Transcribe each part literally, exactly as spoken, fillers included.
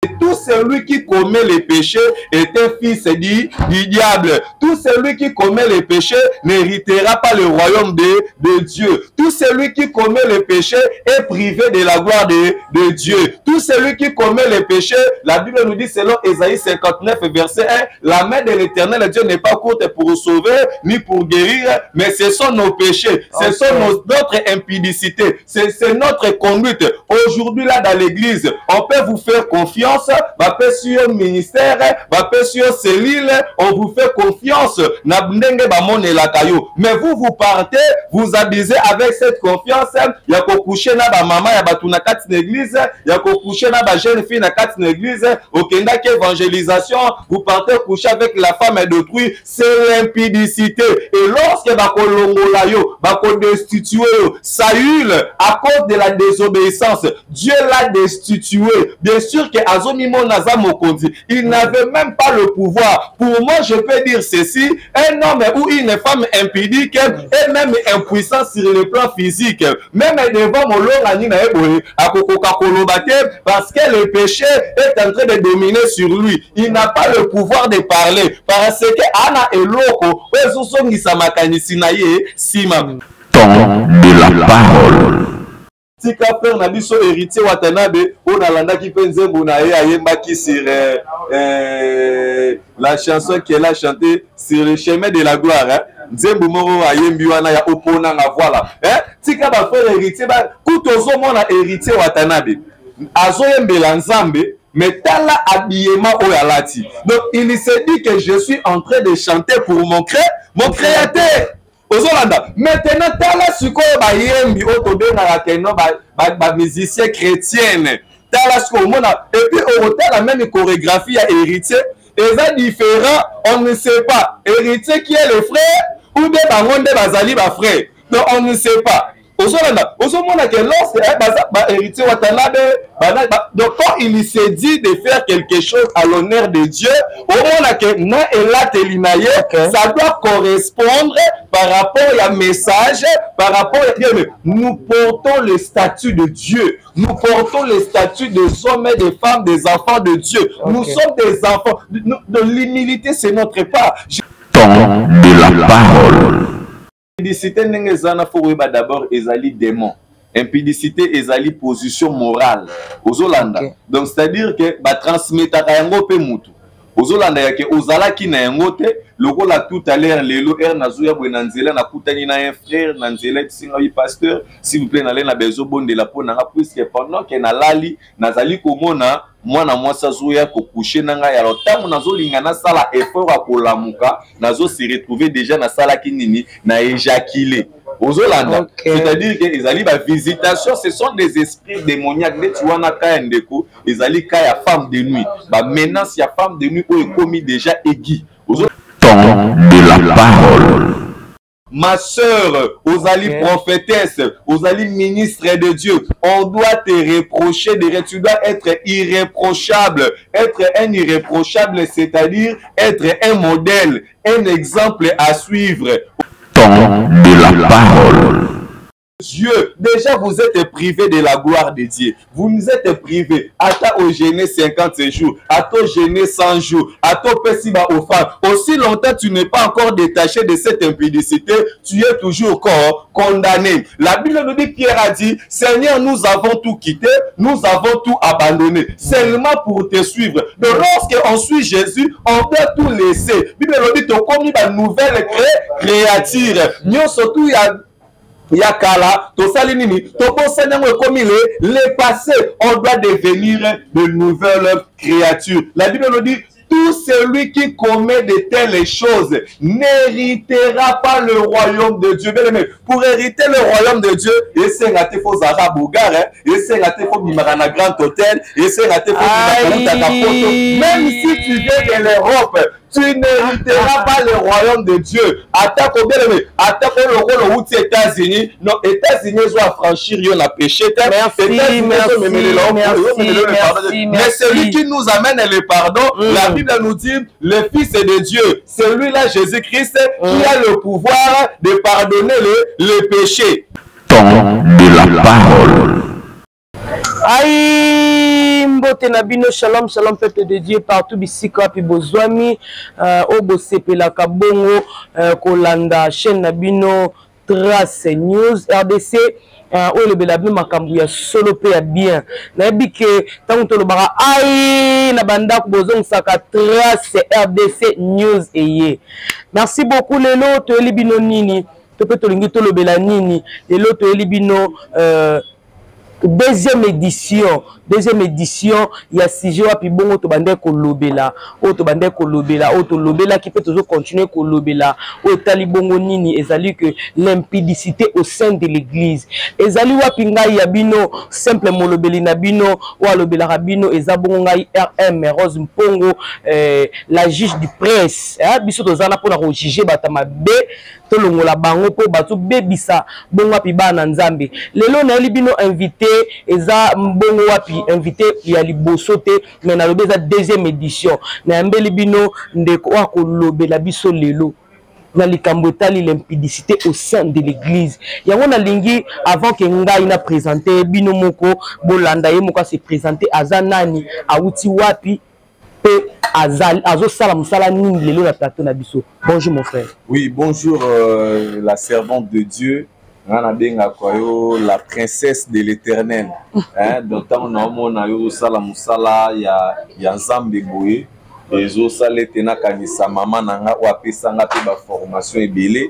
Tout celui qui commet les péchés est un fils du, du diable. Tout celui qui commet les péchés n'héritera pas le royaume de, de Dieu. Tout celui qui commet les péchés est privé de la gloire de, de Dieu. Tout celui qui commet les péchés, la Bible nous dit selon Ésaïe cinquante-neuf, verset un, la main de l'Éternel Dieu n'est pas courte pour sauver, ni pour guérir, mais ce sont nos péchés, ce sont nos, notre impudicité, c'est notre conduite. Aujourd'hui, là, dans l'église, on peut vous faire confiance, va pas sur ministère, va pas sur cellule, on vous fait confiance. Mais vous, vous partez, vous abusez avec cette confiance. Il y a qu'au coucher na ba maman, il y a ba na quatre l'église, il y a qu'au coucher na ba jeune fille na quatre l'église, au Kenda qui évangélisation, vous partez coucher avec la femme d'autrui, c'est l'impudicité. Et lorsque ba kolongola yo, ba ko destitué Saül à cause de la désobéissance, Dieu l'a destitué. Bien sûr que Azomi Monaza Mokondi, il n'avait même pas le pouvoir. Pour moi, je peux dire ceci, un homme ou une femme impudique est même impuissant sur le plan physique. Même devant mon parce que le péché est en train de dominer sur lui. Il n'a pas le pouvoir de parler. Parce que Anna et Loko, Temps de la parole. Tika Père Nabiso héritier Watanabe, on a l'anda qui pense Bonaye Ayemba qui sur euh, euh, la chanson qu'elle a chantée sur le chemin de la gloire. Hein? Nzembo moro Ayembi wana ya opona nga voilà. Hein? Tika ba frère héritier ba kutozo mona héritier Watanabe. Azo yembela nzambe. Mais tala habillement au yalati. Donc il s'est dit que je suis en train de chanter pour mon cré, mon créateur. Ozolanda. Maintenant, tala suko ba yembi otobe na keno ba ba musicien chrétienne. Tala suko mona et puis au hôtel la même chorégraphie à héritier. Et ça différent, on ne sait pas. Héritier qui est le frère ou bien bangonde bazali ba frère. Donc on ne sait pas. Ozolanda. Ozomona que lorsque ba héritier Watanabe donc quand il s'est dit de faire quelque chose à l'honneur de Dieu, au moment que na ela telinaye, ça doit correspondre par rapport à message, par rapport à Dieu. Nous portons le statut de Dieu. Nous portons le statut des hommes et des femmes, des enfants de Dieu. Okay. Nous sommes des enfants. De, de l'humilité, c'est notre part. Temps de la parole. D'abord, Ezali démon. Impudicité ezali position morale aux Hollandais. Okay. Donc c'est-à-dire que ba transmettre yango pe mutu. Aux Hollandais yake ozala ki na yango te lokola tout à l'heure lelo er nazuya bwenanzela na kutani na un frère nanzela singa yi pasteur s'il vous plaît na lena bezo bonde la pona nga puisque pendant que na lali nazali komona mwana mwasa zuya ko coucher nanga ya lotamu nazolinga na sala effort akolamuka nazo se retrouver déjà na sala kinini na éjaculer. Aux Hollandais, okay. C'est-à-dire que les ali ba visitation, ce sont des esprits démoniaques. Dès tu vois na kaya ndeko, les ali kaya femme de nuit. Ba menace ya femme de nuit où est commis déjà aiguë. Temps de la parole. Ma sœur, aux ali okay. Prophétesse, aux ali ministres de Dieu, on doit te reprocher de tu dois être irréprochable. Être un irréprochable, c'est-à-dire être un modèle, un exemple à suivre. Temps de la parole. Dieu, déjà vous êtes privé de la gloire de Dieu. Vous nous êtes privé. À ta au gêné cinquante jours, à toi gêné cent jours, à toi pessiba au femmes. Aussi longtemps tu n'es pas encore détaché de cette impudicité, tu es toujours encore condamné. La Bible nous dit, Pierre a dit, Seigneur, nous avons tout quitté, nous avons tout abandonné, seulement pour te suivre. Donc lorsqu'on suit Jésus, on peut tout laisser. La Bible nous dit, tu as commis une nouvelle créature. Nous surtout, il y a Yakala, to salinini, to konsanyango comme il est, les passés, on doit devenir de nouvelles créatures. La Bible nous dit, tout celui qui commet de telles choses n'héritera pas le royaume de Dieu. Pour hériter le royaume de Dieu, et c'est raté faux arabes au gare, et c'est raté faux bimarana grand hôtel, et c'est raté faux bimarana photo. Même si tu viens de l'Europe, tu n'hériteras pas le royaume de Dieu. Attaque au bien aimé, attaque au rôle aux États-Unis. Non, États-Unis doivent franchir, il y a péché. Merci, merci, merci, mais celui qui nous amène le pardon, mm. La Bible nous dit, le Fils de Dieu, celui-là, Jésus-Christ, mm. qui a le pouvoir de pardonner le, le péché. Temps de la parole. Aïe, Mbote Nabino, shalom, shalom, peuple de Dieu, partout, bisika, pi bozwami, obo sepela kabongo, kolanda, chaîne Nabino, Trace News, R D C, oyo lebela bino makambo ya solo pe ya bien. Na yebi ke tango tolobaka ai na bandako bozongisaka Trace R D C News eye. Merci beaucoup lelo toyeli bino nini, to pe tolingi tolobela nini, lelo toyeli bino euh deuxième édition, deuxième édition, il y a six jours puis bon to bande ko lobela, o to bande ko lobela, o to lobela qui peut toujours continuer ko lobela, o tali bongo nini ezali que l'impudicité au sein de l'église. Ezali wa pinga ya bino simple molobeli na bino wa lobela rabino ezabongo ngai R M Rose Mpongo euh, la juge du presse, hein biso tozana pona ko juger batama be tolongola bango po batu bebisa bongo api bana nzambe. Lelo na libino invité eza mbongo wapi invité ya liboso te mais na lobe za deuxième édition na mbeli bino ndeko wa ko lobela biso lelo na likambo tali l'impudicité au sein de l'église. Yango na lingi avant que ngai na présenter bino moko bolanda ye moko se présenter azanani auti wapi pe azal azo sala musala nini lelo na plateau na biso. Bonjour mon frère. Oui, bonjour euh, la servante de Dieu. La princesse de l'Éternel. Hein, d'autant on a eu sala musala ya ya Nzambe boye et zo sala tena kanisa mama nanga o apesanga pe ba formation ebele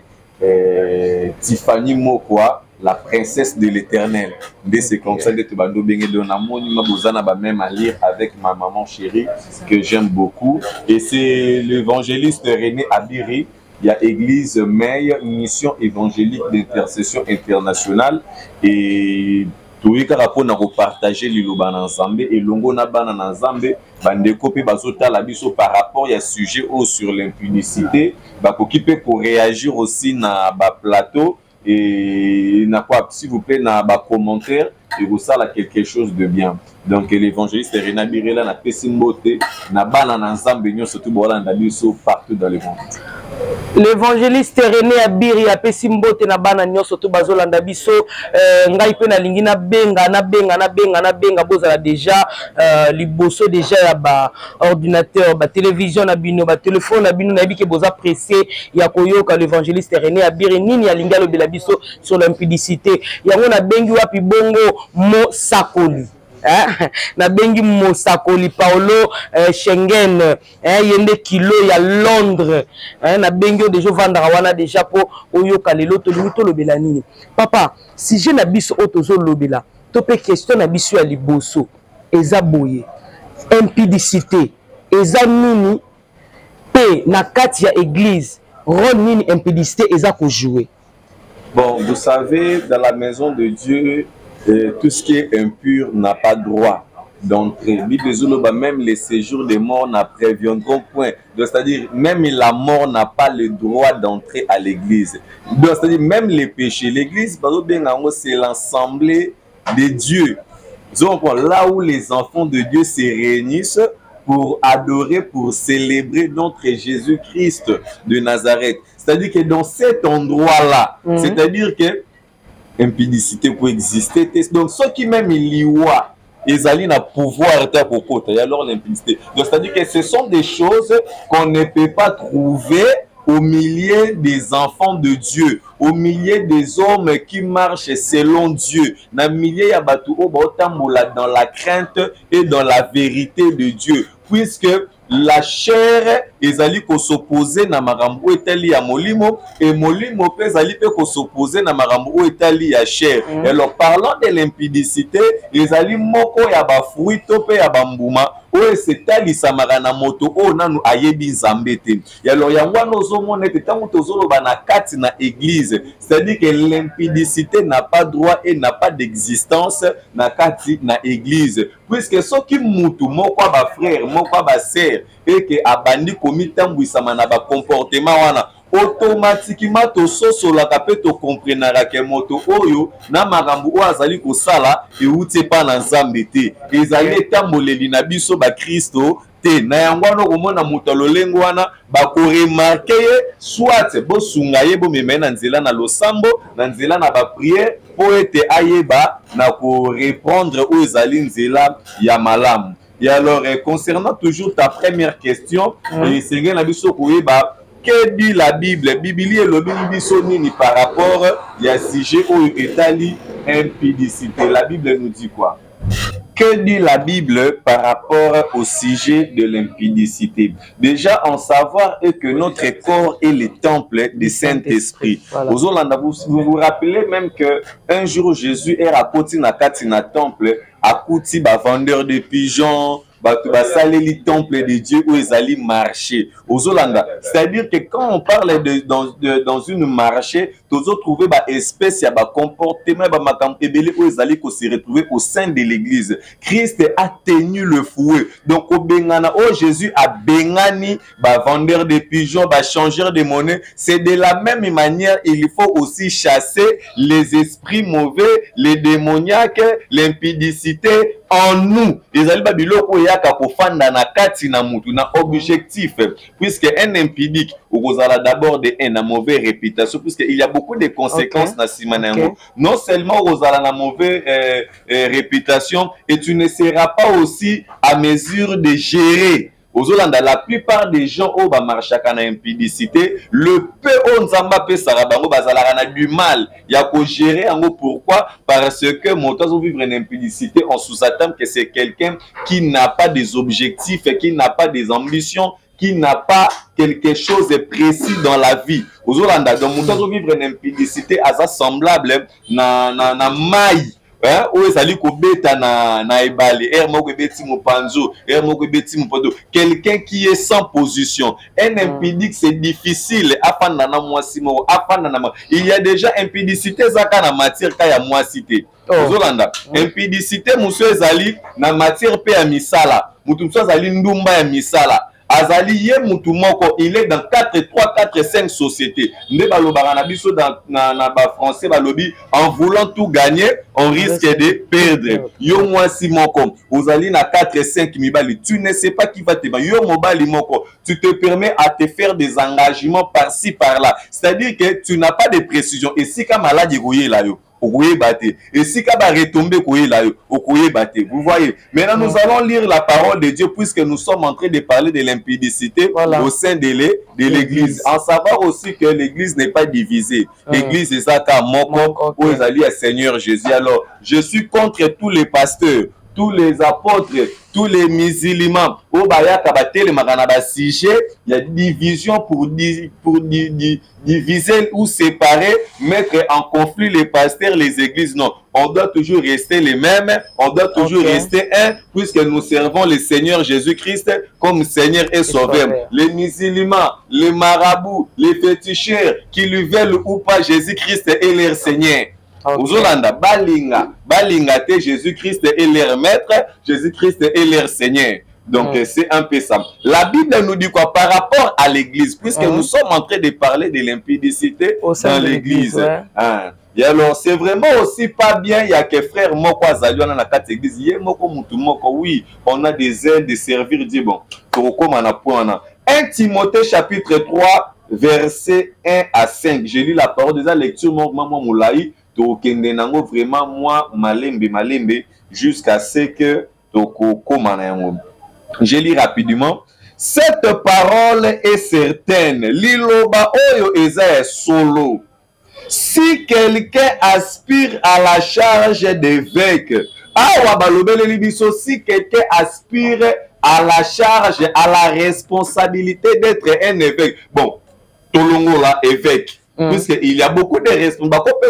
euh Tiffany Mokwa, la princesse de l'Éternel. Mais c'est comme ça que tu vas nous bénir de l'amour, nous avons même à lire avec ma maman chérie que j'aime beaucoup et c'est l'évangéliste René Abiri. Il y a Église Meille, mission évangélique d'intercession internationale et tout le monde a partagé l'Iloban ensemble et l'ongo na bana ensemble bande copie bazota la biso par rapport à sujet ou sur l'impunicité ba qui peut réagir aussi na ba plateau et na quoi s'il vous plaît na ba commentaire et vous ça là quelque chose de bien. Donc l'évangéliste René Abiri là na pesimbote na bana ensemble nyo surtout bolanda biso partout dans le monde. L'évangéliste René Abiri a pesimbote na bana nyonso to bazolanda biso euh, ngai pe na lingi na benga na benga na benga na benga bozala déjà euh, liboso déjà ya ba ordinateur ba télévision na bino ba téléphone na bino na biki boza pressé ya koyoka l'évangéliste René Abiri nini ya linga lo bela biso sur l'impudicité yango na bengi wapi bongo mo sakoli. Hein? Na bengi Mosakoli Paolo euh, Schengen hein, yende kilo ya Londres hein, na bengi déjà vandara wana déjà po oyoka lelo to limito lobela nini papa si je na biso otozo lobela to pe question na biso ya liboso eza boye impudicité eza nini pe na kati ya église rôle nini impudicité eza ko jouer. Bon, vous savez, dans la maison de Dieu et tout ce qui est impur n'a pas droit d'entrer. Même les séjours des morts n'a préviendront point. C'est-à-dire, même la mort n'a pas le droit d'entrer à l'église. C'est-à-dire, même les péchés. L'église, c'est l'assemblée de Dieu. Donc, là où les enfants de Dieu se réunissent pour adorer, pour célébrer notre Jésus-Christ de Nazareth. C'est-à-dire que dans cet endroit-là, mmh. c'est-à-dire que impudicité pour exister. Donc, ceux qui même l'iwa, ils allaient na pouvoir pour côté. Et alors l'impudicité. Donc, c'est-à-dire que ce sont des choses qu'on ne peut pas trouver au milieu des enfants de Dieu, au milieu des hommes qui marchent selon Dieu, dans le milieu dans la crainte et dans la vérité de Dieu. Puisque la chair ezali ko s'opposer na marambo etali ya molimo et molimo pe ezali pe ko s'opposer na marambo etali ya chair. Mm. Et alors parlant de l'impudicité, ezali moko ya ba fruit to pe ya bambuma o setali samara na moto o nanu ayebi nzambe te. Et alors ya wana ozomona te tango tozoloba na kati na église, c'est-à-dire que l'impudicité n'a pas droit et n'a pas d'existence na kati na église. Puisque ceux qui mutu moko ba frère, moko ba sœur et que abandi komitambwisama na ba comportement wana automatiquement to sosola kapé to comprendra que moto oyo na makambo o azali ko sala e uti pa na nzambe te ezali tamboleli na biso ba Kristo te na yango wana komona moto alolengo wana bakoremarke ye soit bosunga ye bomema na nzela na losambo na nzela na bapriere po ete ayeba na korépondre oyo ezali nzela ya malamu. Et alors eh, concernant toujours ta première question, mm. c'est na biso koyeba que dit la Bible? Biblia elobi biso nini par rapport ya sujet oyo etali impudicité. La Bible nous dit quoi? Que dit la Bible par rapport au sujet de l'impudicité? Déjà, en savoir est que notre corps est le temple du Saint-Esprit. Voilà. Vous, vous vous rappelez même que un jour Jésus est raconté dans le temple, à côté de vendeur de pigeons, bah saler le temple de Dieu où ils allaient marcher aux Hollandais. C'est-à-dire que quand on parle de dans de, dans une marché, tous autres trouver bah espèce ya bah comportement bah makam ebele où ils allaient se retrouver au sein de l'église. Christ a tenu le fouet. Donc au bengana oh Jésus a bengani bah vendeur de pigeons, bah changeur de monnaie. C'est de la même manière il faut aussi chasser les esprits mauvais, les démoniaques, l'impudicité en nous. Les alibas biloko yaka kofanda na kati na mutu na objectif, puisque un impudique ou d'abord de une mauvaise réputation, puisqu'il y a beaucoup de conséquences okay. na simanango. Okay. Non seulement aux la mauvaise euh, euh, réputation, et tu ne seras pas aussi à mesure de gérer. Aux Hollandais, la plupart des gens au ba marchaka na impudicité, le peu on zamba pe sarabango bazala na du mal. Il y a qu'au gérer en pourquoi? Parce que montant vivre une impudicité, on sous-attend que c'est quelqu'un qui n'a pas des objectifs et qui n'a pas des ambitions, qui n'a pas quelque chose de précis dans la vie. Aux Hollandais, donc montant vivre une impudicité à ça semblable na na na maille. Hein, où est-ce ko beta na na ebale er moko beti mo panzo er moko beti mo podo quelqu'un qui est sans position. Un impudique c'est difficile afanda na mwasi mo afanda na il y a déjà impudicité zaka na matière ka ya mwasité ozolanda impudicité muso ezali na matière pe ya misala mutu muso ezali ndumba ya misala azali ye mutu moko il est dans quatre trois quatre cinq sociétés nde balobaka na biso dans na na ba français balobi en voulant tout gagner on risque de perdre. Yo mwasi moko ozali na quatre cinq mibali tu ne sais pas qui va te yo mobali moko tu te permets à te faire des engagements par-ci par-là, c'est-à-dire que tu n'as pas de précision et si ka malade goye la yo et si Kaba retomber vous voyez. Maintenant nous allons lire la parole de Dieu puisque nous sommes en train de parler de l'impudicité voilà. au sein de l'église. En savoir aussi que l'église n'est pas divisée. L'église est ça car moko où ils allaient à Seigneur Jésus. Alors je suis contre tous les pasteurs, tous les apôtres, tous les musulmans, au baya kabate le maganaba sujet, il y a division pour pour diviser ou séparer, mettre en conflit les pasteurs, les églises. Non, on doit toujours rester les mêmes, on doit toujours okay. rester un, puisque nous servons le Seigneur Jésus-Christ comme Seigneur et Sauveur. Les musulmans, les marabouts, les féticheurs qui lui veulent ou pas Jésus-Christ est leur Seigneur. Aux Hollandais, balinga, balinga te Jésus-Christ est leur maître, Jésus-Christ est leur Seigneur. Donc mm. c'est un peu ça. La Bible nous dit quoi par rapport à l'église, puisque mm. nous sommes en train de parler de l'impudicité dans l'église. Ouais. Hein. Et alors c'est vraiment aussi pas bien, il y a que frère Moko Azali dans la quatre église, il y a Moko Moutou Moko, oui, on a des ailes de servir, dit bon, comme on a point. un Timothée chapitre trois, verset un à cinq. J'ai lu la parole déjà lecture, maman Moulaï. Vraiment moi malembe malembe jusqu'à ce que je lis rapidement. Cette parole est certaine. Liloba oyo eza solo. Si quelqu'un aspire à la charge d'évêque, si quelqu'un aspire à la charge, à la responsabilité d'être un évêque, bon, Tolongo là évêque. Mm. Puisqu'il y a beaucoup de responsabilités.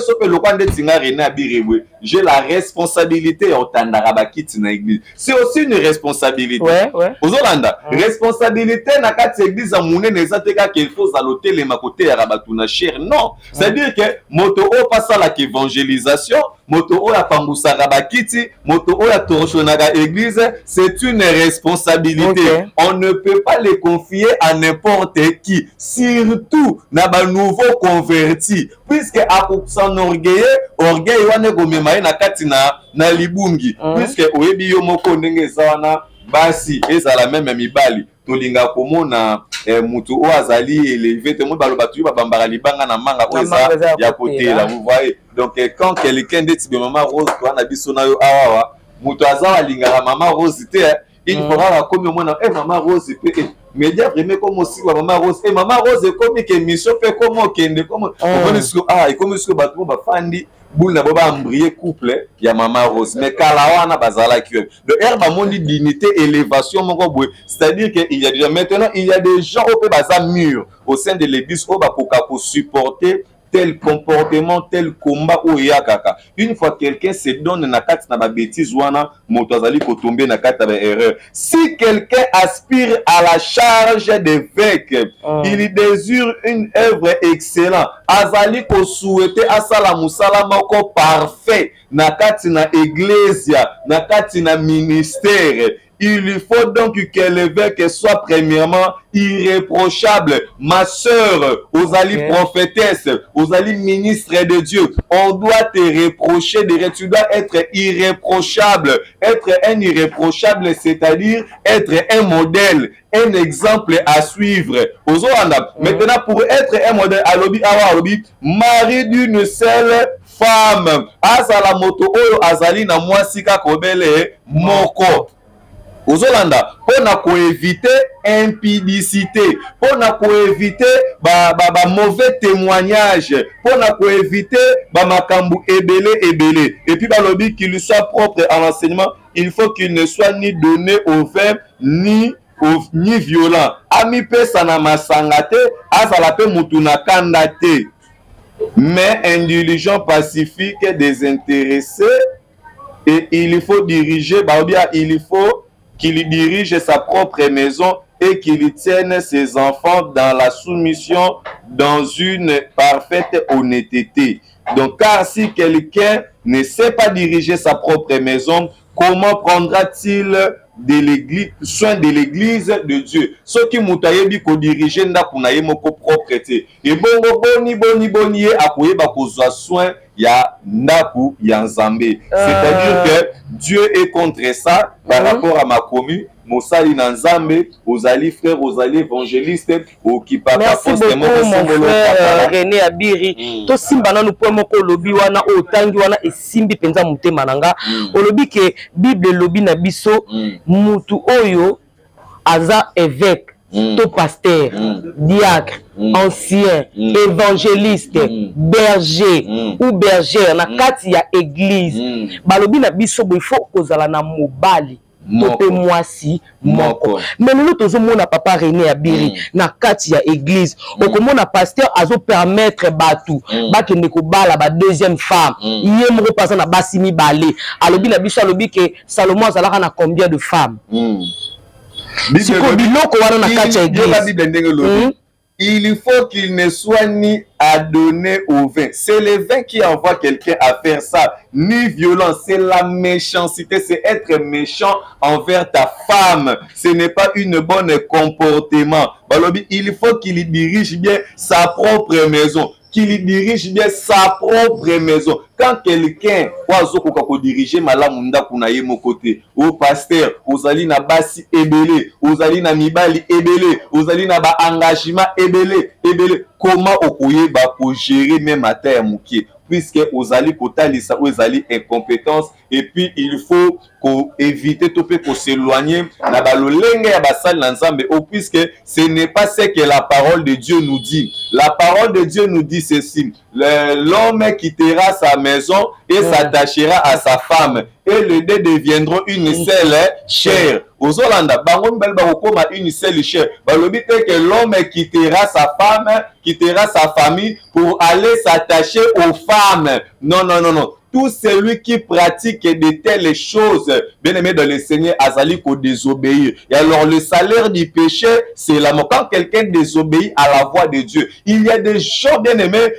J'ai la responsabilité c'est aussi une responsabilité. Ouais, ouais. Aux Hollandais, mm. responsabilité na kati église à mouné nezateka qu'il faut zaloter les makoté à rabatuna cher. Non, c'est-à-dire que moto o passe à l'évangélisation, moto o la pambousa rabakiti, moto o la torchonaga église, c'est une responsabilité. Okay. On ne peut pas les confier à n'importe qui, surtout na ba nouveau converti, puisque à s'en orgueil, orgueil wane gomemaye na kati na na libungi, mm. puisque oyebi yo moko ndenge zawana basi ezala même mibali tolinga komona eh, mutu o azali élevé te mo baloba tu ba bambara libanga na manga o eza ya côté là vous voyez donc eh, quand quelqu'un dit que maman Rose toi na biso na yo awa mutu azawa linga maman Rose te il faudra comme moi eh maman Rose pe eh, média vraiment comme aussi maman Rose et maman Rose comme que mission fait comment kende comme on ah et comme ce que bato ba fandi boule na boba embryer couple ya maman Rose mais kalawana bazala ki de herba mondi dignité élévation moko boy c'est-à-dire que il y a déjà maintenant il y a des gens au peu baza mûr au sein de l'église au ba koka pour supporter tel comportement, tel combat ou ya kaka. Une fois quelqu'un se donne na kat na ba bêtise wana motazali ko tomber na kat ba erreur. Si quelqu'un aspire à la charge d'évêque, mm. il désire une œuvre excellente. Azali ko souhaiter asala musala moko parfait na kat na église, na kat na ministère. Il faut donc que l'évêque soit premièrement irréprochable. Ma sœur, aux alliés okay. prophétesse, aux alliés ministres de Dieu, on doit te reprocher, de, tu dois être irréprochable. Être un irréprochable, c'est-à-dire être un modèle, un exemple à suivre. Aux Oanda. Mm. Maintenant, pour être un modèle, alobi, awa, alobi, mari d'une seule femme. Azala moto oyo azali na mwasika kobele moko. Aux Olanda, pour éviter impudicité, pour éviter ba, ba, ba mauvais témoignage, pour éviter ba makambu ebele ebele. Et puis ba lobby qu'il soit propre à l'enseignement, il faut qu'il ne soit ni donné au vin ni au, ni violent. Ami pe sana masangate, azala pe mutuna kandate. Mais indulgent, pacifique, désintéressé, et il faut diriger, bah bien il faut qu'il dirige sa propre maison et qu'il tienne ses enfants dans la soumission, dans une parfaite honnêteté. Donc, car si quelqu'un ne sait pas diriger sa propre maison, comment prendra-t-il de l'église, soin de l'église de Dieu? Ce qui moutayebi ko diriger nda kunaye moko propreté. Et bongo boni boni boni a koyeba kozwa soin ya ndaku ya nzambe. C'est-à-dire que Dieu est contre ça par rapport à ma commune. Mosali Nanzambe, aux alliés frères, aux alliés évangélistes, au qui papa. Merci beaucoup, mon frère René Abiri. To simba na nupo moko lobi wana o tangi wana e simbi penza mute mananga. O lobi ke Bible lobi na biso mutu oyo aza évêque, to pasteur, diacre, ancien, évangéliste, berger ou bergère na kati ya église. Balobi na biso bo il faut kozala na mobali. Tope mwasi moko. Mais nous tous mona papa René Abiri na kati ya église. Okomona pasteur azo permettre batu ba kende ko bala ba deuxième femme. Yé moko pasa na basimi balé. Alobi na biso alobi ke Salomon azalaka na combien de femmes? Siko biloko wana na kati ya église. Il faut qu'il ne soit ni adonné au vin. C'est le vin qui envoie quelqu'un à faire ça. Ni violent, c'est la méchanceté, c'est être méchant envers ta femme. Ce n'est pas une bonne comportement. Balobi, il faut qu'il dirige bien sa propre maison. Qu'il dirige bien sa propre maison. Quand quelqu'un peut diriger malamunda kunaye mokote, au pasteur, aux ali na basi ebele, aux ali na mibali ebele, aux ali na ba engagement ebele, ebele, comment okoye ba pour gérer même à terre moukier, puisque aux ali kotalisa aux ali incompétence, et puis il faut qu'on éviter tout peu qu'on s'éloigner na balolenge ya basal nzambe, ou puisque ce n'est pas ce que la parole de Dieu nous dit. La parole de Dieu nous dit ceci: l'homme quittera sa maison et s'attachera à sa femme, et les deux deviendront une seule chair. Aux Hollandais, une seule chair. Le que l'homme quittera sa femme, quittera sa famille pour aller s'attacher aux femmes. Non, non, non, non. Tout celui qui pratique de telles choses, bien aimé dans le Seigneur, azali ko désobéir. Et alors le salaire du péché, c'est la mort. Quand quelqu'un désobéit à la voix de Dieu, il y a des gens, bien aimés,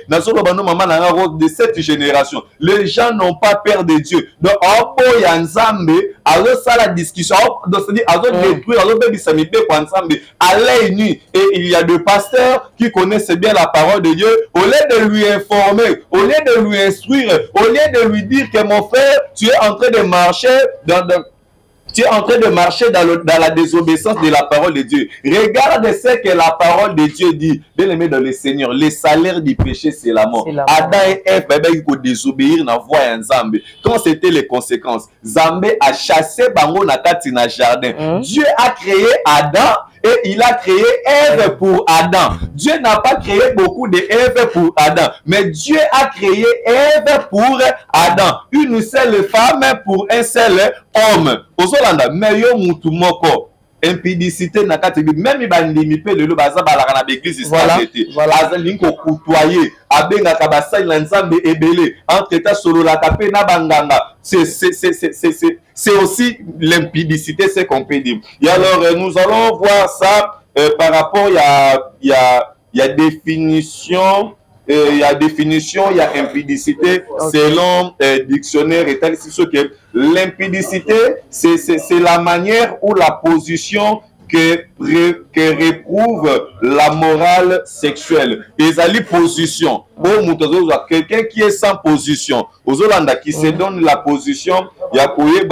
de cette génération. Les gens n'ont pas peur de Dieu. Donc, en yanzambe, alors ça la discussion, donc c'est-à-dire, alors détruire, alors baby samite kwa nzambe, à l'œil nu. Et il y a des pasteurs qui connaissent bien la parole de Dieu. Au lieu de lui informer, au lieu de lui instruire, au lieu de lui dire que mon frère, tu es en train de marcher dans, dans Tu es en train de marcher dans, le, dans la désobéissance de la parole de Dieu. Regarde ce que la parole de Dieu dit. Bien aimé dans le Seigneur, le salaire du péché, c'est la mort. Adam et Ève, ils ont désobéir dans la voie de Zambé. Quand c'était les conséquences, Zambé a chassé Bango Nakati dans le jardin. Mm. Dieu a créé Adam et il a créé Ève pour Adam. Dieu n'a pas créé beaucoup de Ève pour Adam, mais Dieu a créé Ève pour Adam. Une seule femme pour un seul homme. Ozolanda, meilleur mutu moko. Impudicité na kati même bandimi pe lelo baza balaka na l'église ici voilà azali ko kutoyer abenga ka basali na nzambe ebele entre ta solo la tapé na banganga c'est c'est c'est c'est c'est c'est aussi l'impudicité, c'est qu'on peut dire. Et alors nous allons voir ça euh, par rapport il y a il y a il y a définition il euh, y a définition, il y a impudicité, okay. Selon euh, dictionnaire et tel, c'est ce que l'impudicité, c'est la manière ou la position que, que réprouve la morale sexuelle. Et ça les position. Quelqu'un qui est sans position, aux Hollandais qui se donne la position, nous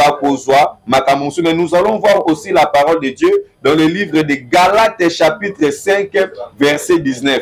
allons voir aussi la parole de Dieu dans le livre de Galates chapitre cinq verset dix-neuf.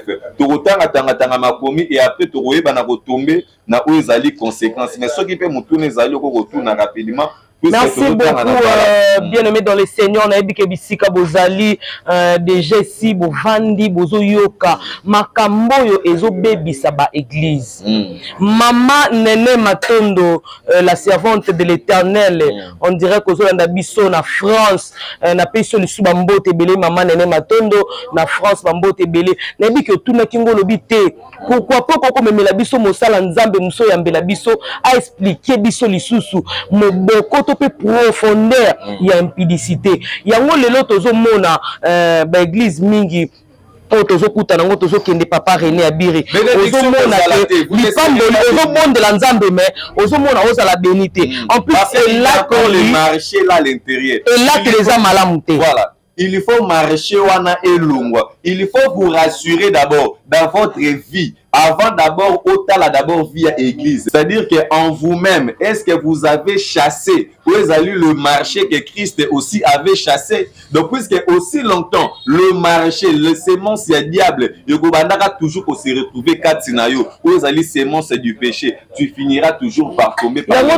Et après tu retomber na où les conséquences. Mais ce qui peut montrer les retourner rapidement. Merci beaucoup, euh, bien-aimé dans le Seigneur. On a dit que bisika bozali déjà si bovandi bozo yoka makambo yo ezo bebisa ba église. Maman Nene Matondo, la servante de l'Éternel, on dirait que ozolanda biso na France, na peso li subambo tebele maman Nene Matondo na France bambo tebele. Na dit que tout na kingo lobité. Pourquoi pas ko memela biso mosala nzambe muso yambela biso a expliquer biso lisusu moboko to pe profondeur il y a impudicité yango lelo tozo mona euh, ba église mingi o tozo kuta nango tozo kende papa René Abiri ozo mona lipambo ozo monde la nzambe mais ozo mona oza la bénité en plus c'est là qu'on le marché là à l'intérieur et là que les âmes à voilà. Il faut marcher wana elongwa. Il faut vous rassurer d'abord dans votre vie. Avant d'abord, autant d'abord via église. C'est-à-dire qu'en vous-même, est-ce que vous avez chassé, vous avez le marché que Christ aussi avait chassé? Donc, puisque aussi longtemps, le marché, le sémence, il y a diable, il y a toujours qu'on se retrouve katsinayo, vous avez sémence du péché, tu finiras toujours par tomber par le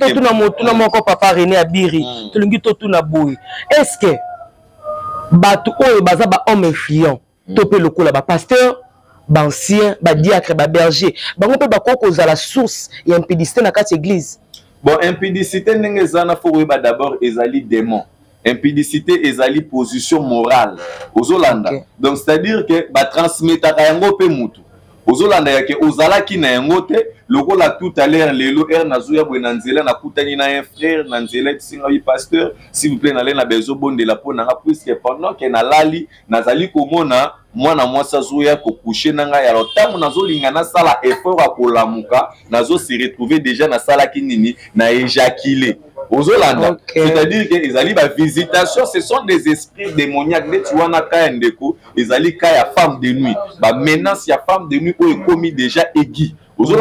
Est-ce que batu oyo baza ba homme influent topé lokola ba pasteur ba ancien ba diacre ba berger bango pe bakoko za la source ya impudicité na kati église. Bon, impudicité ndenge zana fo ba d'abord ezali démon. Impudicité ezali position morale ozolanda. Okay. Donc c'est à dire que ba transmettre yango pe mutu ozolanda yake ozala ki na yango te lokola tout à l'heure lelo er nazuya bwena nzela na kutani na un frère na nzela singa wi pasteur s'il vous plaît na lena bezo bonde la pona nga puisque pendant que na lali nazali komona mwana mwasa zuya ko coucher nanga ya lotamu nazolinga na sala effort akolamuka nazo se retrouver déjà na sala kinini na éjaculer ozolanda. Okay. C'est-à-dire que les ali ba visitation ce sont des esprits démoniaques de tuana ka ndeko ezali ka ya femme de nuit ba menace ya femme de nuit o commis déjà aiguë.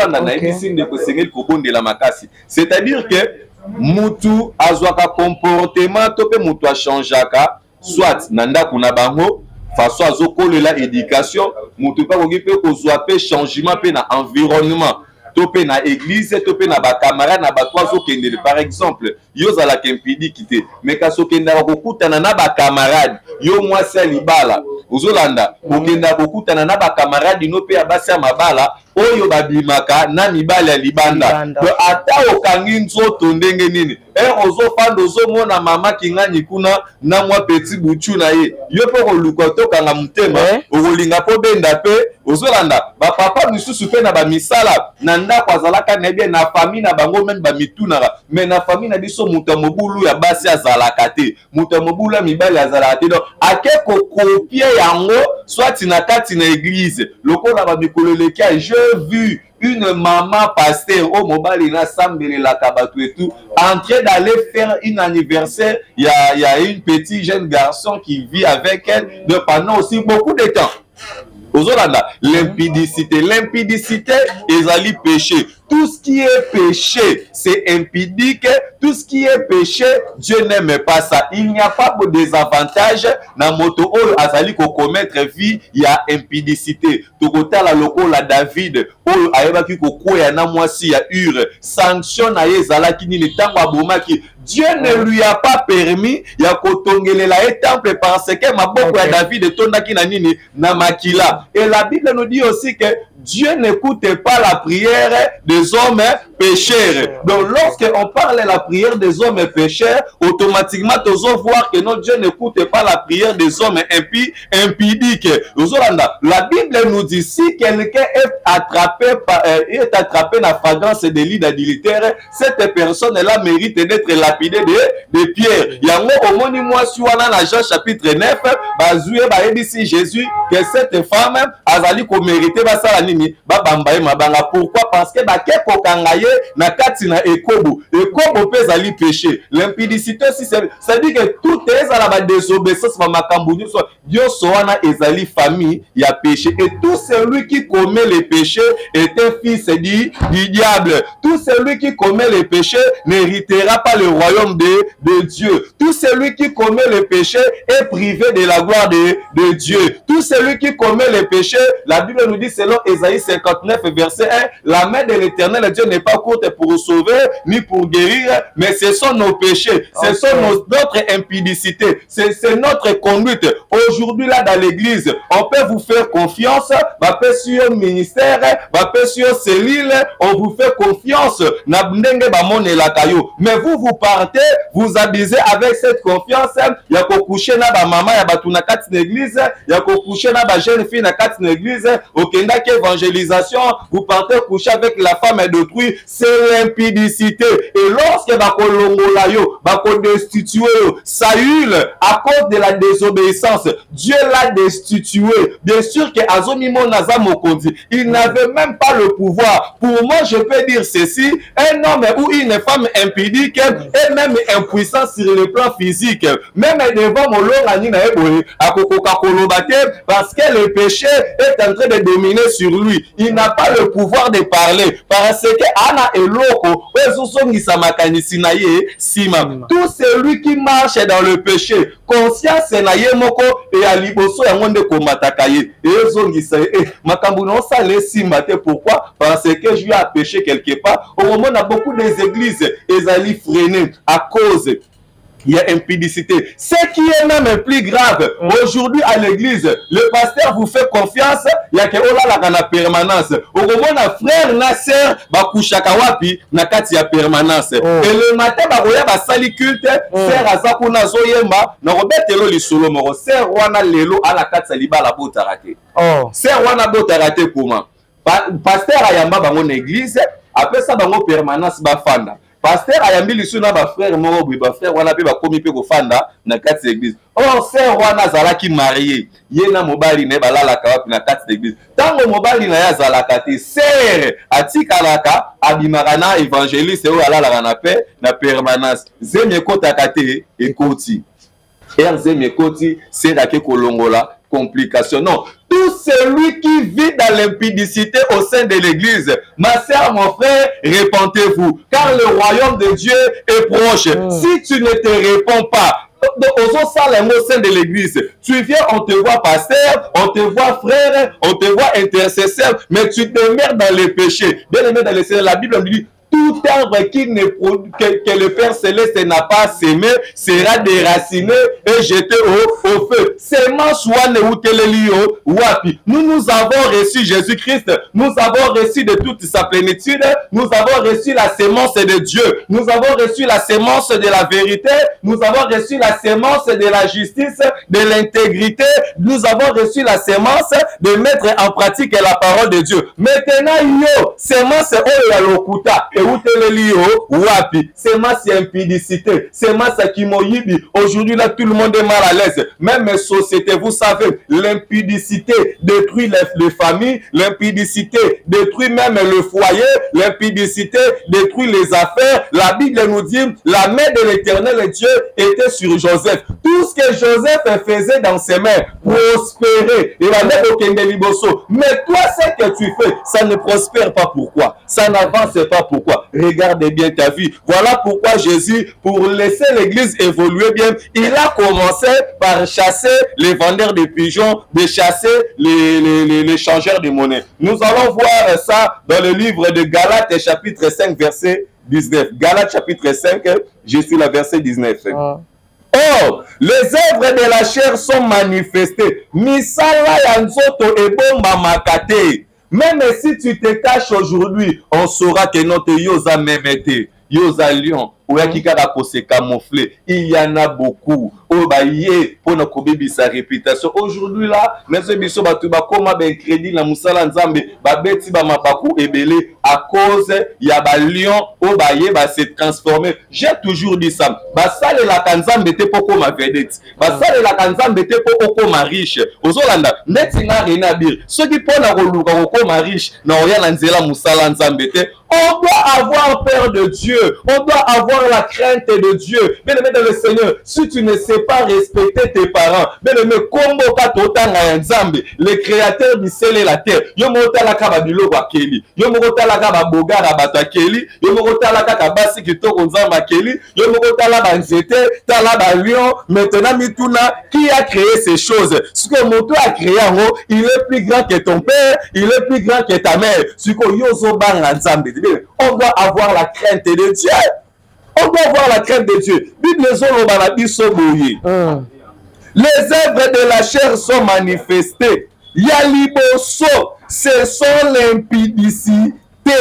C'est-à-dire que mutu azwaka comportement tope mutu a changeaka soit nanda kuna bango façon azokolela éducation mutu pa koki pe kozwa pe changement pe na environnement topé na église topé na ba camarade na ba toazo kende par exemple yo za la kempidi kité mais kaso kenda ko kutana na ba camarade yo mwasi alibala ozolanda okenda ko kutana na ba camarade no pe abasi mabala oyo babimaka na mibala libanda do ata okangi nzoto ndenge nini e ozo fando ozo mona mama kingani kuna na mwa petit buchu na ye yo pe ko lukoto kanga mutema okolinga po benda pe ozolanda ba papa misusu pe na ba misala na nda kwa zalaka na bien na famille na bango même ba mituna mais na famille na biso muta mobulu ya basi azalaka te muta mobulu ya mibali azalaka te donc akeko copier yango soit na kati na église lokola ba mikolo lekia j'ai vu une maman pasteur au mobile na sambele la kabatu et tout en train d'aller faire un anniversaire. Il y a, il y a une petite jeune garçon qui vit avec elle de pendant aussi beaucoup de temps. Ozolanda, l'impudicité. L'impudicité, ezali péché. Tout ce qui est péché, c'est impudique. Tout ce qui est péché, Dieu n'aime pas ça. Il n'y a pas de désavantage dans moto oyo azali ko commettre vie, il y a impudicité. Tokota la loko la David oyo ayebaki ko koya na mwasi ya Ur, sanction na ye zalaki ni tango abomaki. Dieu ne lui a pas permis ya kotongelela e temple parce que maboko ya David tondaki na nini na makila. Et la Bible nous dit aussi que Dieu n'écoute pas la prière des hommes pécheurs. Donc lorsqu'on parle de la prière des hommes pécheurs, automatiquement tu vas voir que non, Dieu n'écoute pas la prière des hommes impi, impudiques. La Bible nous dit si quelqu'un est attrapé par, euh, est attrapé dans la fragrance de lit d'adultère, cette personne-là mérite d'être lapidée de, de pierre. Yango omoni moi sur dans Jean chapitre neuf, bazoué ba dit Jésus que cette femme azali ko mériter ba sala nini ba bambaye mabanga. Pourquoi? Parce que ba ke kokangaye na kati na ekobo. Ekobo pe zali péché. L'impudicité aussi ça dit que tout est à la désobéissance ma makambu nyo so Dieu soana ezali famille il y a péché et tout celui qui commet les péchés est un fils du, du diable. Tout celui qui commet les péchés n'héritera pas le royaume de, de Dieu. Tout celui qui commet les péchés est privé de la gloire de, de Dieu. Tout celui qui commet les péchés, la Bible nous dit selon Ésaïe cinquante-neuf verset un, la main de l'Éternel Dieu n'est pas courte pour sauver ni pour guérir, mais ce sont nos péchés, ce okay. sont nos, notre impudicité, c'est notre conduite. Aujourd'hui là dans l'église, on peut vous faire confiance, va peut sur un ministère, va peut sur cellule, on vous fait confiance. Mais vous vous partez, vous abusez avec cette confiance. Il y a qu'au coucher na ba maman, il y a battu na quatre l'église, il y a qu'au coucher na ba jeune fille na quatre l'église. Au Kenya évangélisation, vous partez coucher avec la femme d'autrui, c'est l'impudicité. Et lorsque ba kolongola yo, ba ko destituer Saül à cause de la désobéissance, Dieu l'a destitué. Bien sûr que Azomimo Naza Mokondi, il n'avait même pas le pouvoir. Pour moi, je peux dire ceci, un homme ou une femme impudique est même impuissant sur le plan physique. Même devant mon parce que le péché est en train de dominer sur lui. Il n'a pas le pouvoir de parler. Parce que Anna et Loko, tout celui qui marche dans le péché, conscience na moko et à liboso ya monde komatakaye. Et zongisa eh makambu non ça laissi maté pourquoi? Parce que je lui ai péché quelque part. Au moment où on a beaucoup des églises, elles allaient freiner à cause il y a impudicité. Ce qui est même plus grave, aujourd'hui à l'église, le pasteur vous fait confiance, il y a que oh là la permanence. Au moment où frère na sœur ba kushaka wapi na kati ya permanence. Et le matin ba roya ba sali culte, sœur azaku na zoyemba, na robetelo lisolo moro, sœur wana lelo ala kati ya libala botarate. Oh, sœur wana botarate comment? Pasteur ayamba bango na église, après ça bango permanence ba fanda. Pasteur ayambi lisu na ba frère moko bi ba frère wana pe ba komi pe ko fanda na kati l'église. Oh sœur wana zalaki marié, ye na mobali ne balala ka wapi na kati l'église. Tango mobali na ya zalaka te sœur atikalaka abimaka na évangéliste o alala na pe na permanence. Zeme kota kate ekoti. R zeme koti c'est dake kolongola complication. Non, tout celui qui vit dans l'impudicité au sein de l'église, ma sœur, mon frère, répentez-vous, car le royaume de Dieu est proche. Mm. Si tu ne te réponds pas, au sein de l'église, tu viens, on te voit pasteur, on te voit frère, on te voit intercesseur, mais tu te mets dans les péchés. Bien aimé dans les Seigneur, la Bible dit tout arbre qui ne produit, que, que le Père Céleste n'a pas sémé sera déraciné et jeté au, au feu. Nous, nous avons reçu Jésus-Christ. Nous avons reçu de toute sa plénitude. Nous avons reçu la sémence de Dieu. Nous avons reçu la sémence de la vérité. Nous avons reçu la sémence de la justice, de l'intégrité. Nous avons reçu la sémence de mettre en pratique la parole de Dieu. Maintenant, yo, sémence oyo lokuta. C'est ma impudicité, c'est ma sakimoyibi. Aujourd'hui là tout le monde est mal à l'aise. Même les sociétés que vous savez, l'impudicité détruit les, les familles, l'impudicité détruit même le foyer, l'impudicité détruit les affaires. La Bible nous dit, la main de l'Éternel Dieu était sur Joseph. Tout ce que Joseph faisait dans ses mains, prospérer. Et la main de Liboso. Mais toi, ce que tu fais, ça ne prospère pas. Pourquoi? Ça n'avance pas. Pourquoi? Regarde bien ta vie. Voilà pourquoi Jésus, pour laisser l'église évoluer bien, il a commencé par chasser les vendeurs de pigeons, de chasser les, les, les, les changeurs de monnaie. Nous allons voir ça dans le livre de Galates, chapitre cinq, verset dix-neuf. Galates, chapitre cinq, je suis la verset dix-neuf. Oh. Or, les œuvres de la chair sont manifestées. Misala yanzoto ebomba makate. Même si tu te caches aujourd'hui, on saura que notre yosa memete, yosa lion, ou yakikara pour se camoufler. Il y en a beaucoup. Oh bah yé, pour nos kobibi sa réputation. Aujourd'hui là, mais ce biso batu ba koma ben crédit la musala nzambe, ba beti ba mapaku ebele à cause ya ba lion, oh bah yé ba se transformer. J'ai toujours dit ça. Ba sale la kanzambe te poko ma vedette. Ba sale la kanzambe te poko ma riche. Ozolanda, neti nga rena bir. Ce qui pona roluka ko ma riche, na oya na nzela musala nzambe te. On doit avoir peur de Dieu. On doit avoir la crainte de Dieu. Bien-aimé dans le Seigneur, si tu ne sais pas respecter tes parents, bien-aimé, kombo katotanga nzambe, le créateur du ciel et la terre. Yo mota la kaba biloko akeli. Yo mota la kaba bogara batakeli. Yo mota la kaba basi kitoko nzamba akeli. Yo mota la banzete, ta la ba lion. Maintenant mituna, qui a créé ces choses? Ce que moto a créé en haut, il est plus grand que ton père, il est plus grand que ta mère. Ce que yozo banga nzambe. On doit avoir la crainte de Dieu. On doit avoir la crainte de Dieu. Bible mm. Les œuvres de la chair sont manifestées. Yaliboso, ce sont l'impudicité.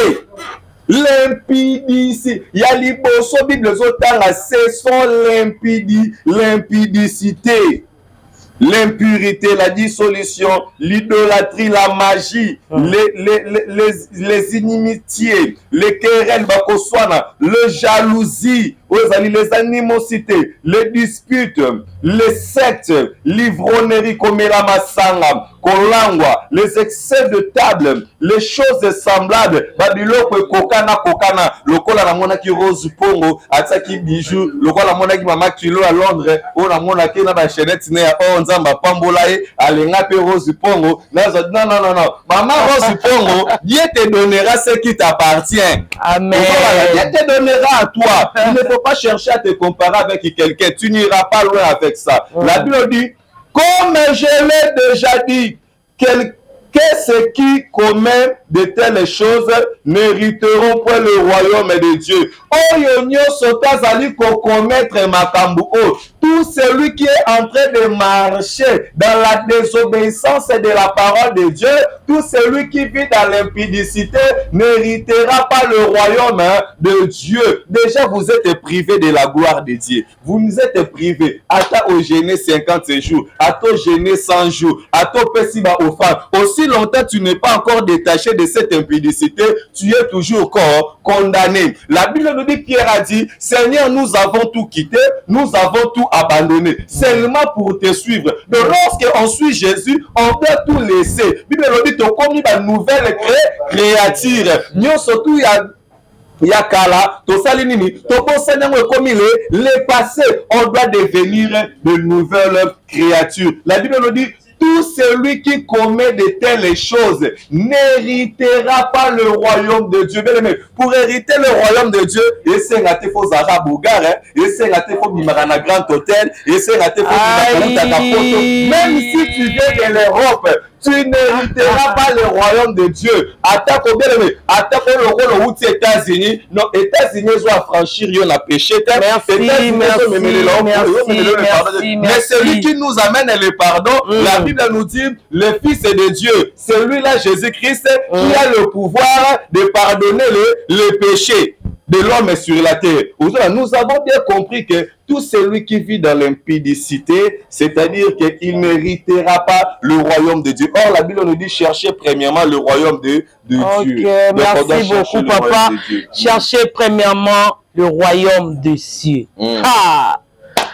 L'impudicité. Yaliboso, Bible ce sont l'impudicité. L'impurité, la dissolution, l'idolâtrie, la magie, mmh. les, les, les, les, les inimitiés, les querelles, le jalousie, les animosités, les disputes, les sectes, l'ivronnerie, comme la massanga, kolangwa, les excès de table, les choses semblables, babiloko kokana kokana, lokola la mona ki rose pongo, ataki bijou, lokola mona ki mama kilo à Londres, o la mona ki na ba chenette ne ya onzamba pambolae, alenga pe rose pongo, non non non non, maman rose pongo, Dieu te donnera ce qui t'appartient. Amen. Dieu te donnera à toi. Il ne faut pas chercher à te comparer avec quelqu'un, tu n'iras pas loin avec ça. Mmh. La Bible dit, comme je l'ai déjà dit, quel, qu'est-ce qui commet de telles choses n'hériteront point le royaume de Dieu. Tout celui qui est en train de marcher dans la désobéissance de la parole de Dieu, tout celui qui vit dans l'impudicité n'héritera pas le royaume de Dieu. Déjà, vous êtes privés de la gloire de Dieu. Vous nous êtes privés. Ata au gêné cinquante jours, ata au gêné cent jours, ata au pessiba au fan. Aussi longtemps tu n'es pas encore détaché de cette impudicité, tu es toujours encore condamné. La Bible nous dit, Pierre a dit, Seigneur, nous avons tout quitté, nous avons tout abandonné, seulement pour te suivre. Donc lorsqu'on suit Jésus, on peut tout laisser. La Bible nous dit, tu as commis une nouvelle créature. Nous surtout, il y a Yakala, to salinini, to conseiller comme il est, les passés, on doit devenir de nouvelles créatures. La Bible nous dit, tout celui qui commet de telles choses n'héritera pas le royaume de Dieu. Pour hériter le royaume de Dieu, et c'est raté faux arabes au gare, et c'est raté faux bimarana grand hôtel, et c'est raté faux bimarana photo. Même si tu viens de l'Europe, tu n'hériteras pas le royaume de Dieu. Attaque au bien aimé, attaque au rôle aux États-Unis. Non, États-Unis doivent franchir, ils ont péché. Merci, merci, mais celui qui nous amène le pardon, mm. la Bible nous dit, le Fils de Dieu, celui-là, Jésus-Christ, mm. qui a le pouvoir de pardonner le, le péché de l'homme sur la terre. Nous avons bien compris que tout celui qui vit dans l'impudicité, c'est-à-dire qu'il n'héritera pas le royaume de Dieu. Or, la Bible nous dit, cherchez premièrement le royaume de, de okay, Dieu. Merci beaucoup, papa. Cherchez premièrement le royaume de Dieu. Mm. Ah.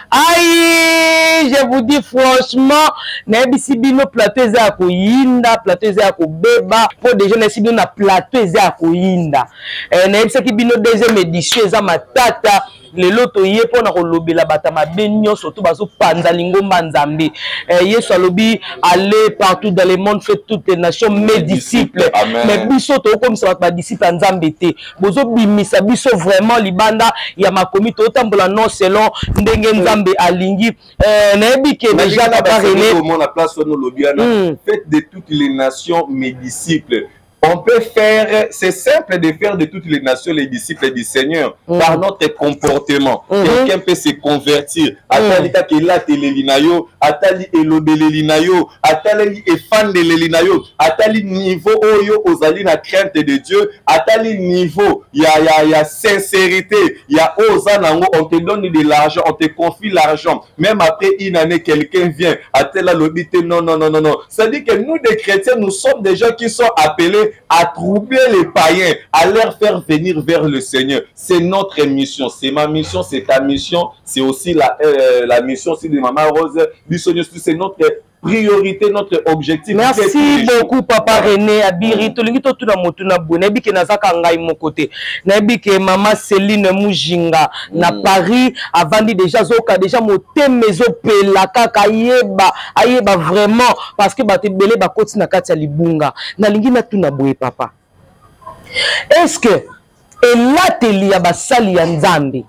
Aïe, je vous dis franchement, n'ebisi bino plateau eza koyinda, plateau eza kobeba, pour déjà n'ebisi bino na plateau eza koyinda. Eh, n'ebisi ki bino deuxième édition eza matata. Le loto yé pour na kolobela bata mabe nyonso to bazo panza lingomba nzambe. Eh, Yesu alobi aller partout dans le monde, fait toutes les nations mes disciples. Mais biso to comme ça ba disciples nzambe te. Bozo bimisa biso vraiment libanda ya makomi to tambola non selon ndenge nzambe alingi. Eh, na yebi ke déjà papa René comment la place nous lobiana. Faites de toutes les nations mes disciples. On peut faire, c'est simple de faire de toutes les nations les disciples du Seigneur mm. par notre comportement. Mm -hmm. Quelqu'un peut se convertir. Atali ka kela telelinayo, atali elobelelinayo, atali efande lelinayo, atali niveau oyo ozali na crainte de Dieu, atali niveau ya ya ya sincérité, ya ozanango, on te donne de l'argent, on te confie l'argent. Même après une année, quelqu'un vient, atela lobite, non non non non non. Ça dit que nous des chrétiens, nous sommes des gens qui sont appelés à troubler les païens, à leur faire venir vers le Seigneur. C'est notre mission, c'est ma mission, c'est ta mission, c'est aussi la, euh, la mission aussi de Maman Rose. C'est notre priorité, notre objectif. Merci beaucoup, Papa René Abiri. Tolingi to tuna motuna bo. Nebi ke nazaka ngai mon côté. Nebi ke Maman Céline Mujinga na Paris avandi déjà zoka déjà moté mezo pelaka kayeba ayeba vraiment parce que ba te belé ba koti na kati ya libunga. Na lingi na tuna boye papa. Est-ce que elateli ya basali ya Nzambe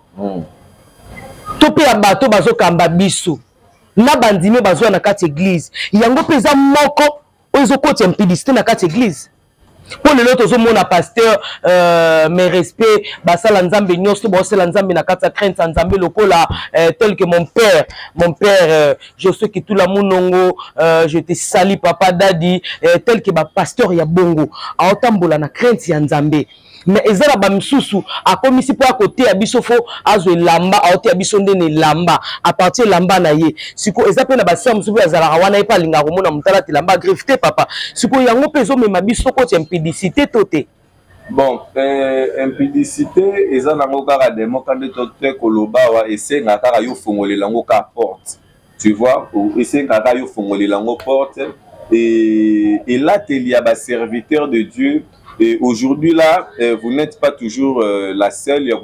to pe ya bato bazokamba biso na bandime bazwa na kati église yango peza moko ozo koti impidiste na kati église pour le lot ozo mona pasteur euh, mes respects basala Nzambe nyonso basala Nzambe na kati crainte Nzambe lokola euh, tel que mon père mon père euh, je sais que tout la monongo euh, je te sali papa dadi euh, tel que ba pasteur ya bongo aotambola na crainte ya Nzambe. Mais ezala ba misusu akomisi po akote ya biso fo azwe lamba aote ya biso ndene lamba à partir lamba na ye siko ezape na basa mususu azala wana epa linga komona mutala te lamba grifté papa siko yango pezo mema biso ko impudicité toté. Bon, euh, impudicité ezala ngo kaka demo kande tote koloba wa ese na kaka yo fongolela ngo ka porte. Tu vois, ese kaka yo fongolela ngo porte et et là il y a ba serviteur de Dieu. Et aujourd'hui là, euh, vous n'êtes pas toujours euh, la seule. Il y a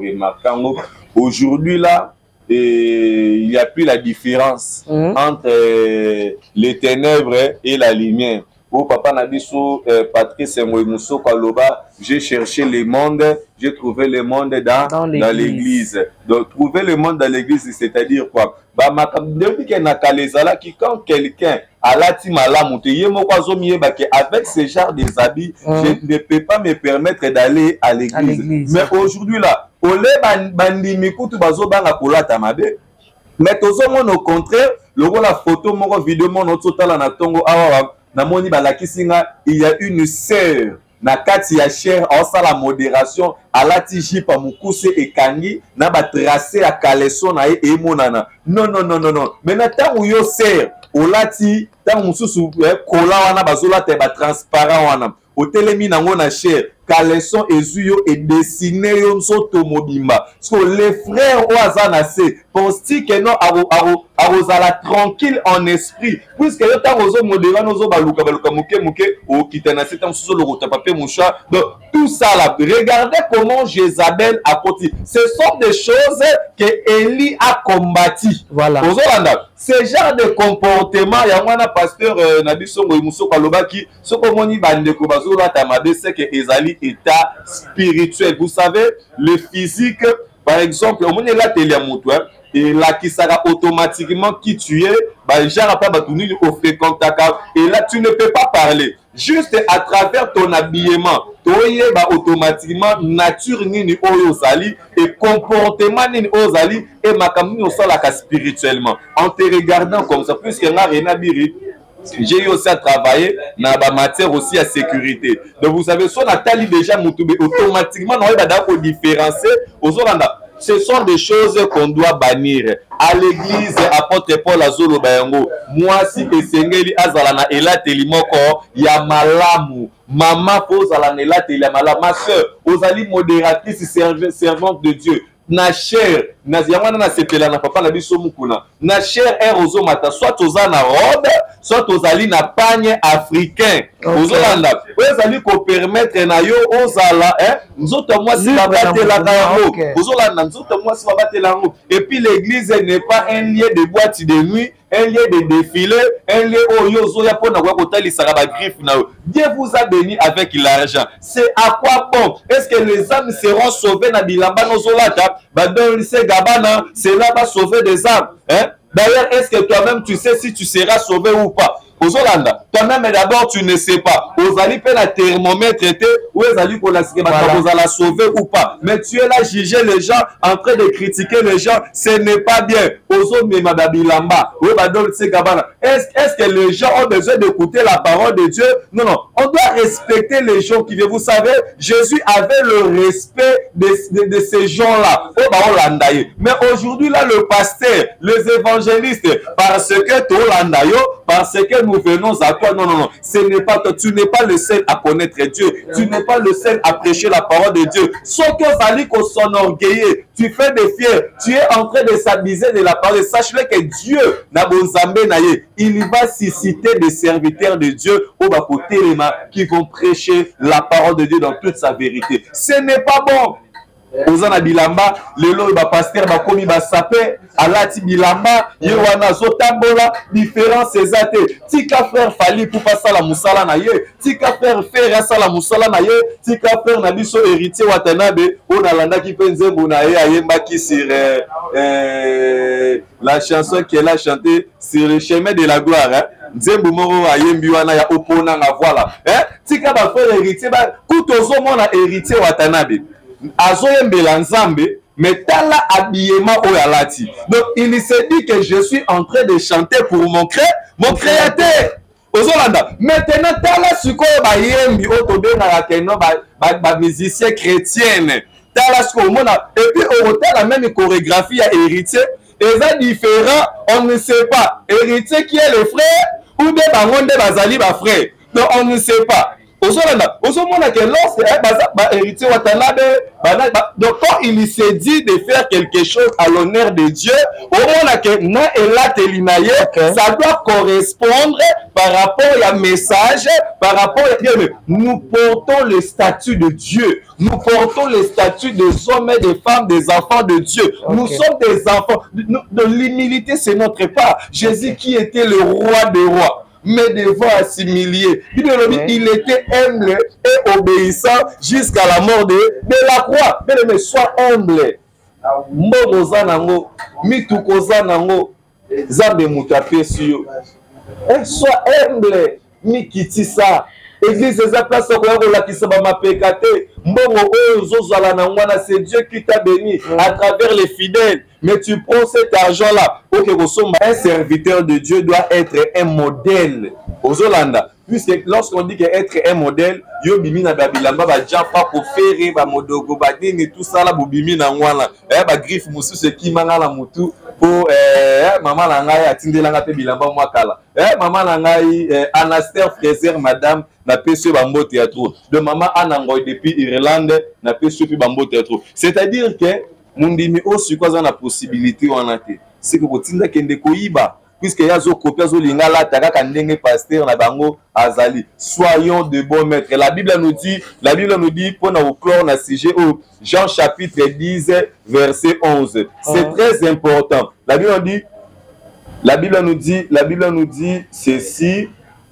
aujourd'hui là, et il n'y a plus la différence mmh. entre euh, les ténèbres et la lumière. Oh papa Nabiso, euh, Patrice Mousso Kaloba, j'ai cherché le monde, j'ai trouvé le monde dans, dans l'église. Donc trouver le monde dans l'église, c'est-à-dire quoi? Bah ma depuis qu'il y a qui quand quelqu'un a la team à la montée, avec ce genre des habits, mmh. je ne peux pas me permettre d'aller à l'église. Mais aujourd'hui là, au lait bandimiku tu bazo banga kola tamabe. Mais au contraire, le la photo, mon vidéo, mon autre na tongo awa. Namoni balakisinga, il y a une sœur na kati ya cher en la modération à la tiji pa mukuse et kangi na ba tracé à caleçon na e monana. Non non non non non. Mais na ta yo sœur olati ta mususu kola wana bazola te ba transparent wana. Otelemi nango na cher caleçon ezuyo et dessiné yo nsoto mobimba. So les frères oazana se pense-t-il que non aro aro arozala tranquille en esprit puisque yo ta rozo modéra nozo baluka baluka muke muke o kitana c'est un sous le rota papier moucha. Donc tout ça là, regardez comment Jézabel a porté. Ce sont des choses que Élie a combattu. Voilà. Ce genre de comportement, il y a un pasteur Nabi Songo Mousso Kalobaki, ce que moni bande ko bazola tamabe c'est que Ezali état spirituel. Vous savez, le physique, par exemple, on est là télémoto, et là qui sera automatiquement qui tu es, bah genre pas batuni au fréquentaka et là tu ne peux pas parler. Juste à travers ton habillement, toye bah automatiquement nature nini oyozali et comportement nini oyozali et makamuni osalaka spirituellement. En te regardant comme ça, puisque nga Rena Biri, j'ai eu aussi à travailler dans la matière aussi à sécurité. Donc vous savez, si on a tali déjà moutube automatiquement, on va d'abord différencier aux autres. Ce sont des choses qu'on doit bannir. À l'église, apôtre Paul Azolo Bayango, moi si Esengeli Azalana et la Telimoko, ya malamu. Maman pose à la nela télé malamu. Ma soeur, aux ali modératrice servante de Dieu. na cher na yango na sepela na papa na biso mukuna na cher er ozo mata soit oza na robe soit ozali na pagne africain ozo landa ozali ko permettre na yo ozala hein nzoto moi si babatela yango ozo landa nzoto moi si babatela yango et puis l'église n'est pas un lieu de boîte de nuit, un lieu de défilé, un lieu où yozo ya pona kwa kotali saraba griffe na yo. Dieu vous a béni avec l'argent. C'est à quoi bon? Est-ce que les âmes seront sauvées na bilamba no zolata? Ba don lycée Gabana, c'est là va sauver des âmes, hein? D'ailleurs, est-ce que toi-même tu sais si tu seras sauvé ou pas? Ozolanda, toi-même d'abord tu ne sais pas. Ozali pe la thermomètre était ou ezali ko la la sauver ou pas. Mais tu es là juger les gens, en train de critiquer les gens, ce n'est pas bien. Ozo me madabilamba, ou badol se gabana. Est-ce est-ce que les gens ont besoin d'écouter la parole de Dieu? Non non, on doit respecter les gens qui viennent. Vous savez, Jésus avait le respect de, de, de ces gens-là. Mais aujourd'hui là le pasteur, les évangélistes, parce que to landayo, parce que nous venons à toi. Non, non, non. Ce n'est pas toi. Tu n'es pas le seul à connaître Dieu. Tu n'es pas le seul à prêcher la parole de Dieu. Sauf que Zali qu'on s'enorgueille. Tu fais des fiers. Tu es en train de s'abuser de la parole. Sache-le que Dieu, il va susciter des serviteurs de Dieu au bas côté qui vont prêcher la parole de Dieu dans toute sa vérité. Ce n'est pas bon. Ozana bilamba lelo ba pasteur ba komi ba sapé alati bilamba yewana zotambola différence ezate tika frère fali pour passer la musala na ye tika frère faire ça la musala na ye tika frère na biso héritier watanabe on alanda ki penzengo na ye ayemba ki sur euh, euh, la chanson qu'elle a chanté sur le chemin de la gloire hein? Nzembo moro ayembi wana ya opona nga voilà hein tika ba frère héritier ba kutozo mona héritier watanabe azoyembela nzambe mais tala habillement oyalati. Donc il se dit que je suis en train de chanter pour mon cré mon créateur ozolanda maintenant tala sikoyo bayembi otobenga keno ba ba musicien chrétienne tala sikoyo mona et puis otala même chorégraphie ya héritier eza différent on ne sait pas héritier qui est le frère ou bien bangonde bazali ba frère donc on ne sait pas. Ozolanda, ozomona que lorsque héritier Watanabe, donc quand il s'est dit de faire quelque chose à l'honneur de Dieu, au moment que na ela telinaye, ça doit correspondre par rapport au message, par rapport à nous portons le statut de Dieu, nous portons le statut des hommes et des femmes, des enfants de Dieu. Okay. Nous sommes des enfants. De, de l'humilité, c'est notre part. Jésus qui était le roi des rois. Mais devant assimiler. Il était humble et obéissant jusqu'à la mort de, de la croix. Mais sois humble. Mbogozanango, mitukozanango, zambe mutape sur. Sois humble, mikitisa. Église eza place ko la kisaba mapekate. Mbongo ozozala na ngwana, c'est Dieu qui t'a béni à travers les fidèles. Mais tu prends cet argent-là. Ok, un serviteur de Dieu doit être un modèle. Aux Hollandais. Puisque lorsqu'on dit qu'être un modèle, yo bimi na babilamba ba japa pour faire ba modogo ba dini tout ça là bo bimi na ngwana. Eh ba griffe musu ce qui manga la mutu pour eh maman na ngai atindela nga pe bilamba mwa kala. Eh maman na ngai Anastasia Fraser madame na peso ba mbo théâtre. De maman Anangoy depuis Irlande na peso pe ba mbo théâtre. C'est-à-dire que mundimi osu kwa za na possibilité wana te. C'est que kotinda kende koyiba. Puisque yazo copia zo lingala taka ndenge pasteur na bango azali. Soyons de bons maîtres. La Bible nous dit, la Bible nous dit pour nous clore na sujet au Jean chapitre dix verset onze. C'est oh. Très important. La Bible nous dit, la Bible nous dit, la Bible nous dit ceci.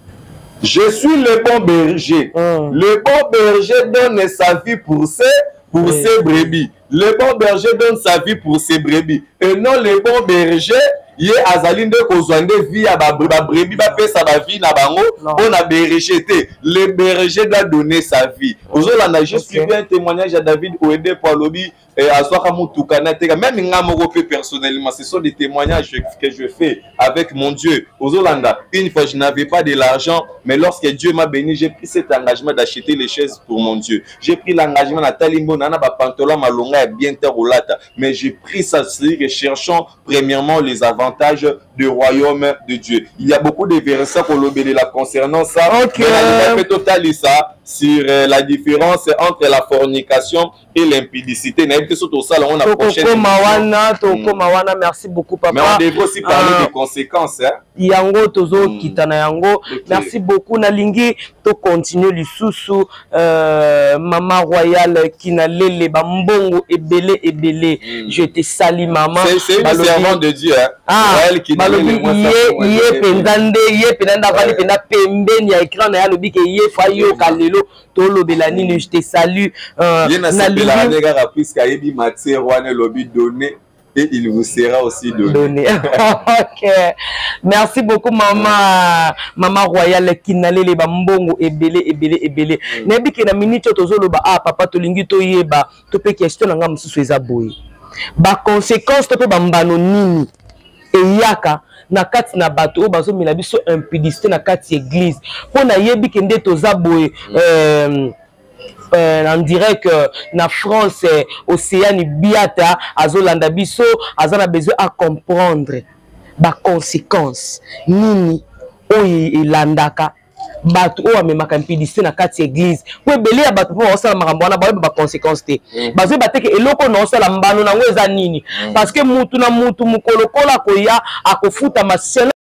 Je suis le bon berger. Oh. Le bon berger donne sa vie pour ses pour oui. Ses brebis. Le bon berger donne sa vie pour ses brebis. Et non le bon berger ye azalinde kozwande vie à ba brebis ba pesa ba vie na bango on a berger te. Le berger doit donner sa vie. Ozolanda je suis bien témoignage à David Oede pour lobby et à soka mutukana te même ngamoko pe personnellement ce sont des témoignages que je fais avec mon Dieu. Ozolanda une fois je n'avais pas de l'argent mais lorsque Dieu m'a béni j'ai pris cet engagement d'acheter les chaises pour mon Dieu. J'ai pris l'engagement na talimbo nana ba pantalon malonga bien terolata mais j'ai pris ça c'est que cherchons premièrement les avantages du royaume de Dieu. Il y a beaucoup de versets pour l'obéir là concernant ça. Ok. Mais total ça sur euh, la différence entre la fornication et l'impudicité. On a prochaine. Merci beaucoup, papa. Mais on devrait aussi parler euh, des conséquences. Hein? Yango tozo mm. kitana yango. Okay. Merci beaucoup. Nalingi to continuer le sous euh, Maman Royale qui n'a lele bambongo ebele ebele. Mm. Je te salue maman. C'est une servante de Dieu. Hein? Ah. Elle qui balobi yé yé pendande yé pendanda vali penda pembe ni écran na ya lobi ke yé fayo kalelo to lobelani ni je te salue. Euh, Nalingi la négara puisque ayebi matière wane lobi donné. Et il vous sera aussi donné. donné. Ok. Merci beaucoup, maman. Maman Royale qui n'allait les bambongo et belé et belé et belé. Nebi qui na minute tozolo ba ah papa tolingi to yeba to pe question nga msusu eza boy. Ba conséquence to pe bambano nini. Et yaka na kati na bato bazo mila biso impudicité na kati église. Po na yebi kende toza boy euh Euh, on dirait que na France, euh, Océane Biata, Azolanda Biso, Azana besoin à comprendre les conséquences. Nini, oyi landaka, batu o amemaka impudicité na kati église. Pour belé ya batu pour osala makambo na ba ba conséquences te. Bazo bateke eloko na osala mbano na ngweza nini. Parce que mutu na mutu mukolo kola koya akofuta masela